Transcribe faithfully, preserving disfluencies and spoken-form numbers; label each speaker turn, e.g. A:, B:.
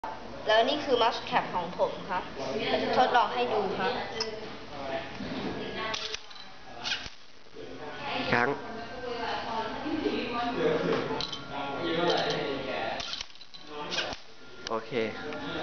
A: แล้วนี่คือมัสแคปของผมครับจะทดลองให้ดูครับ
B: ครั้งโอเค